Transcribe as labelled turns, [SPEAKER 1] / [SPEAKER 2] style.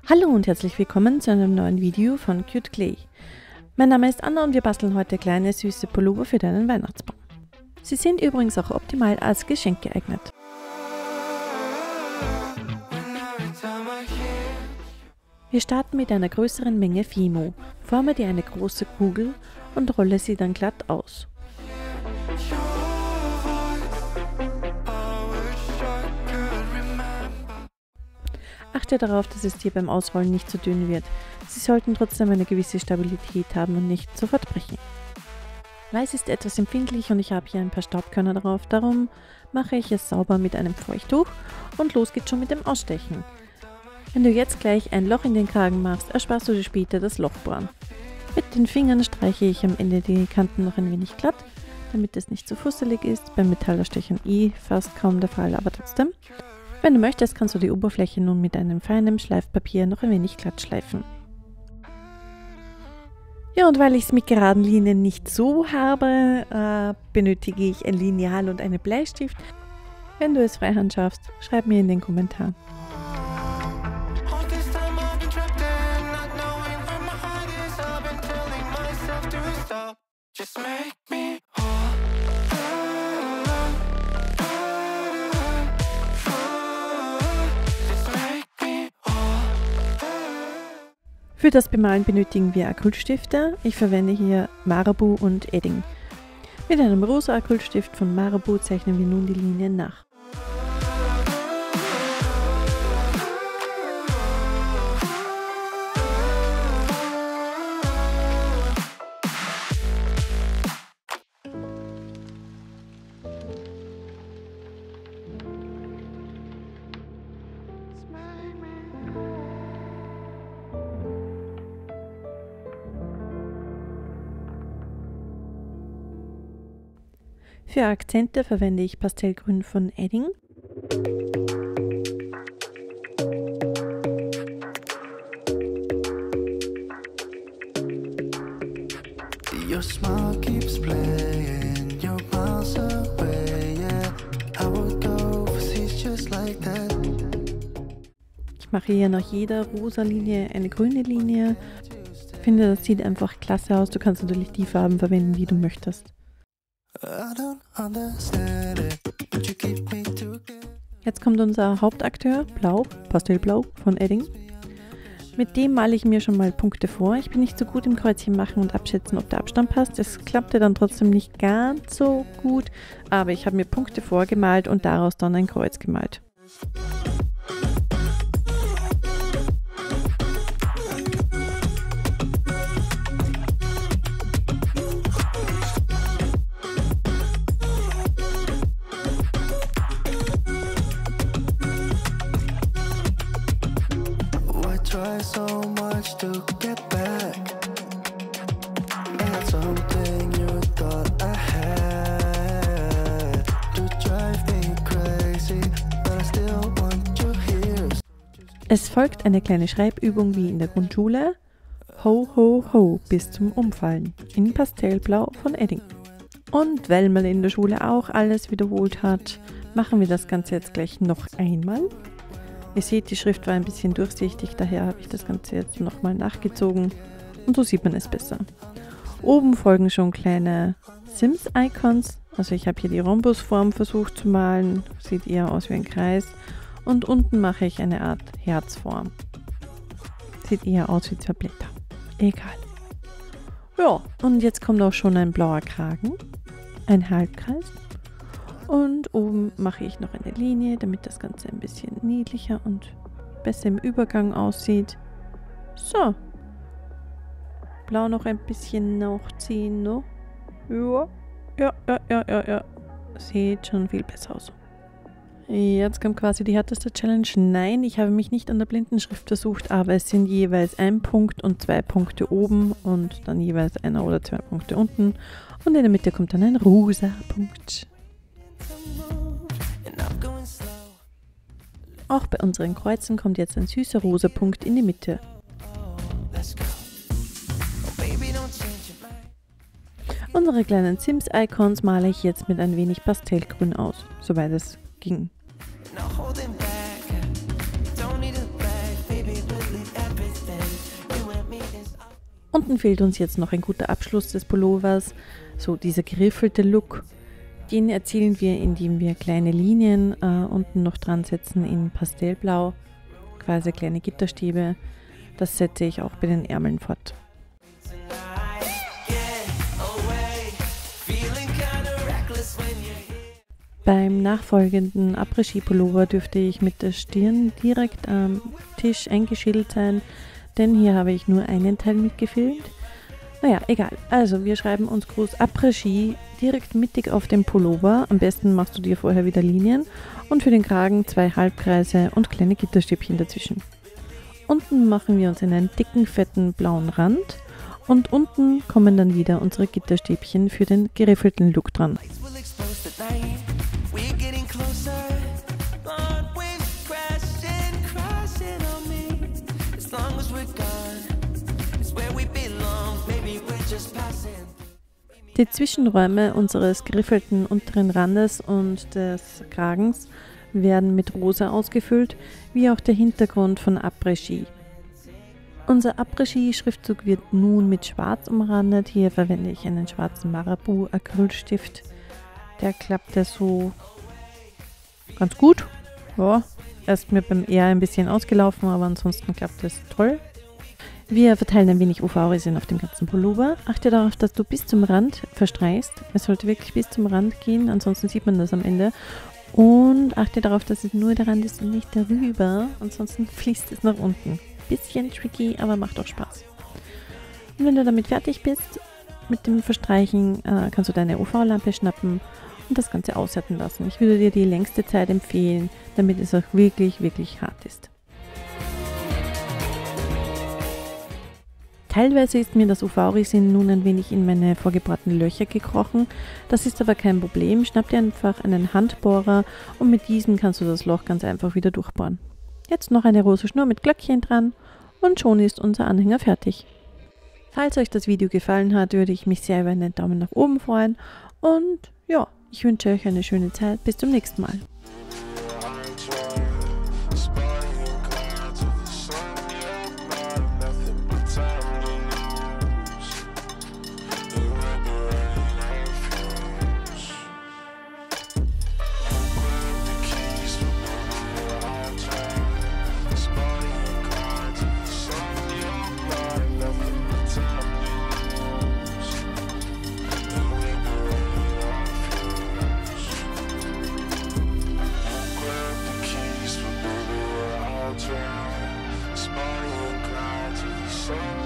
[SPEAKER 1] Hallo und herzlich willkommen zu einem neuen Video von Cute Clay. Mein Name ist Anna und wir basteln heute kleine süße Pullover für deinen Weihnachtsbaum. Sie sind übrigens auch optimal als Geschenk geeignet. Wir starten mit einer größeren Menge Fimo. Forme dir eine große Kugel und rolle sie dann glatt aus. Achte darauf, dass es dir beim Ausrollen nicht zu dünn wird. Sie sollten trotzdem eine gewisse Stabilität haben und nicht sofort brechen. Weiß ist etwas empfindlich und ich habe hier ein paar Staubkörner drauf, darum mache ich es sauber mit einem Feuchttuch und los geht's schon mit dem Ausstechen. Wenn du jetzt gleich ein Loch in den Kragen machst, ersparst du dir später das Lochbohren. Mit den Fingern streiche ich am Ende die Kanten noch ein wenig glatt, damit es nicht zu fusselig ist. Beim Metallausstechern fast kaum der Fall, aber trotzdem. Wenn du möchtest, kannst du die Oberfläche nun mit einem feinen Schleifpapier noch ein wenig glatt schleifen. Ja, und weil ich es mit geraden Linien nicht so habe, benötige ich ein Lineal und einen Bleistift. Wenn du es freihand schaffst, schreib mir in den Kommentaren. Für das Bemalen benötigen wir Acrylstifte. Ich verwende hier Marabu und Edding. Mit einem rosa Acrylstift von Marabu zeichnen wir nun die Linien nach. Für Akzente verwende ich Pastellgrün von Edding. Ich mache hier nach jeder rosa Linie eine grüne Linie. Ich finde, das sieht einfach klasse aus. Du kannst natürlich die Farben verwenden, die du möchtest. Jetzt kommt unser Hauptakteur, Blau, Pastellblau von Edding. Mit dem male ich mir schon mal Punkte vor. Ich bin nicht so gut im Kreuzchen machen und abschätzen, ob der Abstand passt. Es klappte dann trotzdem nicht ganz so gut, aber ich habe mir Punkte vorgemalt und daraus dann ein Kreuz gemalt.
[SPEAKER 2] So much to get back. That's something you thought I had to drive me crazy, but I still want you here.
[SPEAKER 1] Es folgt eine kleine Schreibübung wie in der Grundschule. Ho, ho, ho bis zum Umfallen in Pastellblau von Edding. Und weil man in der Schule auch alles wiederholt hat, machen wir das Ganze jetzt gleich noch einmal. Ihr seht, die Schrift war ein bisschen durchsichtig, daher habe ich das Ganze jetzt nochmal nachgezogen und so sieht man es besser. Oben folgen schon kleine Sims-Icons, also ich habe hier die Rhombusform versucht zu malen, sieht eher aus wie ein Kreis, und unten mache ich eine Art Herzform. Sieht eher aus wie zwei Blätter. Egal. Ja, und jetzt kommt auch schon ein blauer Kragen, ein Halbkreis. Und oben mache ich noch eine Linie, damit das Ganze ein bisschen niedlicher und besser im Übergang aussieht. So. Blau noch ein bisschen nachziehen, ne? Ja. Sieht schon viel besser aus. Jetzt kommt quasi die härteste Challenge. Nein, ich habe mich nicht an der Blindenschrift versucht, aber es sind jeweils ein Punkt und 2 Punkte oben und dann jeweils 1 oder 2 Punkte unten. Und in der Mitte kommt dann ein rosa Punkt. Auch bei unseren Kreuzen kommt jetzt ein süßer rosa Punkt in die Mitte. Unsere kleinen Sims-Icons male ich jetzt mit ein wenig Pastellgrün aus, soweit es ging. Unten fehlt uns jetzt noch ein guter Abschluss des Pullovers, so dieser geriffelte Look. Den erzielen wir, indem wir kleine Linien unten noch dran setzen in Pastellblau, quasi kleine Gitterstäbe. Das setze ich auch bei den Ärmeln fort. Beim nachfolgenden Après-Ski-Pullover dürfte ich mit der Stirn direkt am Tisch eingeschädelt sein, denn hier habe ich nur einen Teil mitgefilmt. Naja, egal. Also wir schreiben uns groß Après-Ski direkt mittig auf dem Pullover. Am besten machst du dir vorher wieder Linien und für den Kragen 2 Halbkreise und kleine Gitterstäbchen dazwischen. Unten machen wir uns einen dicken, fetten blauen Rand und unten kommen dann wieder unsere Gitterstäbchen für den geriffelten Look dran. Die Zwischenräume unseres geriffelten unteren Randes und des Kragens werden mit rosa ausgefüllt, wie auch der Hintergrund von Après-Ski. Unser Après-Ski-Schriftzug wird nun mit schwarz umrandet. Hier verwende ich einen schwarzen Marabu-Acrylstift. Der klappt ja so ganz gut. Ja, er ist mir beim R ein bisschen ausgelaufen, aber ansonsten klappt es toll. Wir verteilen ein wenig UV-Resin auf dem ganzen Pullover. Achte darauf, dass du bis zum Rand verstreichst. Es sollte wirklich bis zum Rand gehen, ansonsten sieht man das am Ende. Und achte darauf, dass es nur der Rand ist und nicht darüber, ansonsten fließt es nach unten. Bisschen tricky, aber macht auch Spaß. Und wenn du damit fertig bist mit dem Verstreichen, kannst du deine UV-Lampe schnappen und das Ganze aushärten lassen. Ich würde dir die längste Zeit empfehlen, damit es auch wirklich, wirklich hart ist. Teilweise ist mir das UV-Resin nun ein wenig in meine vorgebohrten Löcher gekrochen. Das ist aber kein Problem. Schnapp dir einfach einen Handbohrer und mit diesem kannst du das Loch ganz einfach wieder durchbohren. Jetzt noch eine rosa Schnur mit Glöckchen dran und schon ist unser Anhänger fertig. Falls euch das Video gefallen hat, würde ich mich sehr über einen Daumen nach oben freuen und ja, ich wünsche euch eine schöne Zeit. Bis zum nächsten Mal.
[SPEAKER 2] Smiling, glad to be so